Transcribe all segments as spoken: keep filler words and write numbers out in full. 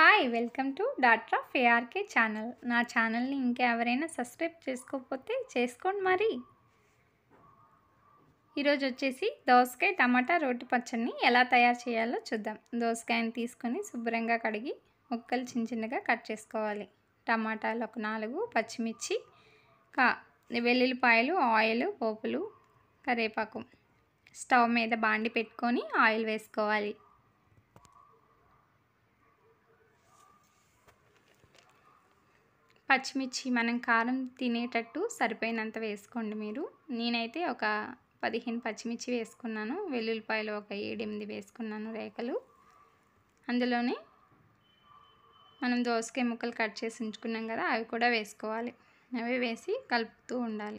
Hi welcome to doctor of ARK channel. నా ఛానల్ని ఇంకా ఎవరైనా సబ్స్క్రైబ్ చేసుకోకపోతే చేసుకోండి. మరి ఈరోజు వచ్చేసి దోసకాయ టమాటా రోటి పచ్చడిని ఎలా తయారు చేయాలో చూద్దాం. దోసకాయని తీసుకొని శుభ్రంగా కడిగి ముక్కలు చిన్న చిన్నగా కట్ చేసుకోవాలి. టమాటాలు ఒక నాలుగు, పచ్చిమిర్చి, కా వెల్లుల్లిపాయలు, ఆయిల్, పోపులు, కరివేపాకు. స్టవ్ మీద బాండి పెట్టుకొని ఆయిల్ వేసుకోవాలి. పచ్చిమిర్చి మనం కారం తినేటట్టు సరిపోయినంత వేసుకోండి. మీరు నేనైతే ఒక పదిహేను పచ్చిమిర్చి వేసుకున్నాను. వెల్లుల్లిపాయలు ఒక ఏడెనిమిది వేసుకున్నాను రేఖలు. అందులోనే మనం దోసకాయ ముక్కలు కట్ చేసి ఉంచుకున్నాం కదా, అవి కూడా వేసుకోవాలి. అవి వేసి కలుపుతూ ఉండాలి.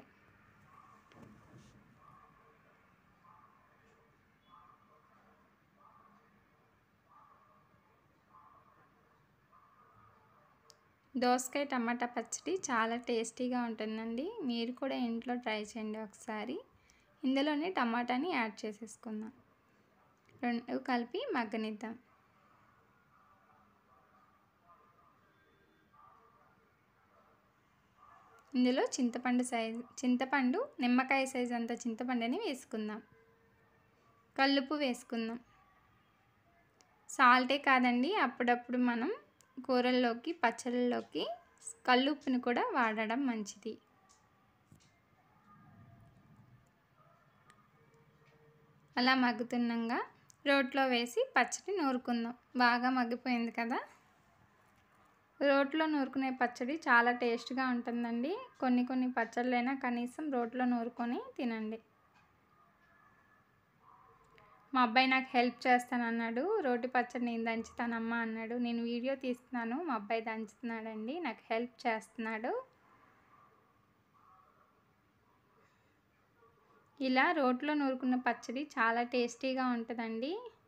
దోసకాయ టమాటా పచ్చడి చాలా టేస్టీగా ఉంటుందండి. మీరు కూడా ఇంట్లో ట్రై చేయండి ఒకసారి. ఇందులోనే టమాటాని యాడ్ చేసేసుకుందాం. రెండు కలిపి మగ్గనిద్దాం. ఇందులో చింతపండు సైజు చింతపండు నిమ్మకాయ సైజు అంత చింతపండుని వేసుకుందాం. కల్లుప్పు వేసుకుందాం. సాల్టే కాదండి, అప్పుడప్పుడు మనం కూరల్లోకి పచ్చళ్ళలోకి కల్లుప్పుని కూడా వాడడం మంచిది. అలా మగ్గుతున్నాగా రోట్లో వేసి పచ్చడి నూరుకుందాం. బాగా మగ్గిపోయింది కదా. రోట్లో నూరుకునే పచ్చడి చాలా టేస్ట్గా ఉంటుందండి. కొన్ని కొన్ని పచ్చళ్ళైనా కనీసం రోట్లో నూరుకొని తినండి. మా అబ్బాయి నాకు హెల్ప్ చేస్తానన్నాడు. రోటి పచ్చడి నేను దంచుతానమ్మా అన్నాడు. నేను వీడియో తీస్తున్నాను, మా అబ్బాయి దంచుతున్నాడండి, నాకు హెల్ప్ చేస్తున్నాడు. ఇలా రోట్లో నూరుకున్న పచ్చడి చాలా టేస్టీగా ఉంటుందండి.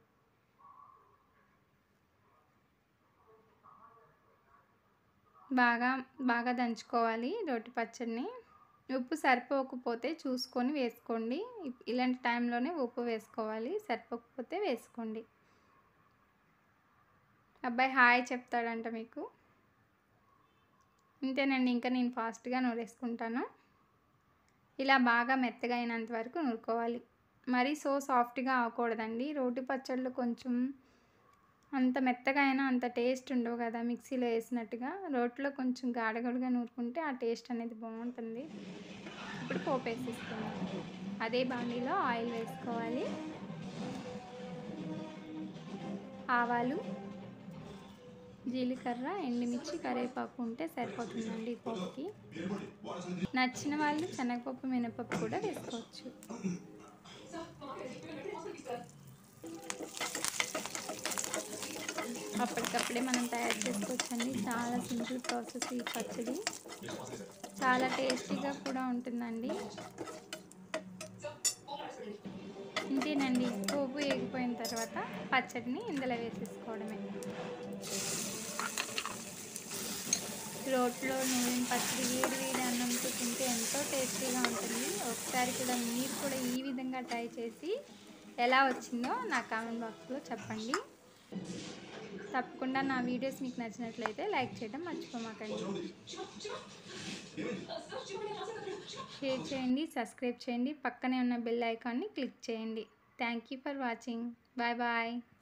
బాగా బాగా దంచుకోవాలి రోటి పచ్చడిని. ఉప్పు సరిపోకపోతే చూసుకొని వేసుకోండి. ఇలాంటి టైంలోనే ఉప్పు వేసుకోవాలి, సరిపోకపోతే వేసుకోండి. అబ్బాయి హాయ్ చెప్తాడంట మీకు. ఇంతేనండి, ఇంకా నేను ఫాస్ట్గా నూరేసుకుంటాను. ఇలా బాగా మెత్తగా అయినంత వరకు నూరుకోవాలి. మరీ సో సాఫ్ట్గా అవ్వకూడదండి. రోటి పచ్చళ్ళు కొంచెం అంత మెత్తగా అయినా అంత టేస్ట్ ఉండవు కదా మిక్సీలో వేసినట్టుగా. రోట్లో కొంచెం గాడగడుగా నూరుకుంటే ఆ టేస్ట్ అనేది బాగుంటుంది. ఇప్పుడు పోపు వేసేసుకుందాం. అదే బాండీలో ఆయిల్ వేసుకోవాలి. ఆవాలు, జీలకర్ర, ఎండుమిర్చి, కరివేపాకు ఉంటే సరిపోతుందండి ఈ పోపుకి. నచ్చిన వాళ్ళు శనగపప్పు, మినపప్పు కూడా వేసుకోవచ్చు. అప్పటికప్పుడే మనం తయారు చేసుకోవచ్చండి. చాలా సింపుల్ ప్రాసెస్ ఈ పచ్చడి. చాలా టేస్టీగా కూడా ఉంటుందండి. ఇంతేనండి, పోపు వేగిపోయిన తర్వాత పచ్చడిని ఇందులో వేసేసుకోవడమే. రోట్లో నూనె పచ్చడి వేడి వేడి అన్నంతో తింటే ఎంతో టేస్టీగా ఉంటుంది. ఒకసారి కూడా మీరు కూడా ఈ విధంగా ట్రై చేసి ఎలా వచ్చిందో నా కామెంట్ బాక్స్లో చెప్పండి. తప్పకుండా నా వీడియోస్ మీకు నచ్చినట్లయితే లైక్ చేయడం మర్చిపోమాకండి. షేర్ చేయండి, సబ్స్క్రైబ్ చేయండి, పక్కనే ఉన్న బెల్ ఐకాన్ని క్లిక్ చేయండి. Thank you for watching. Bye bye.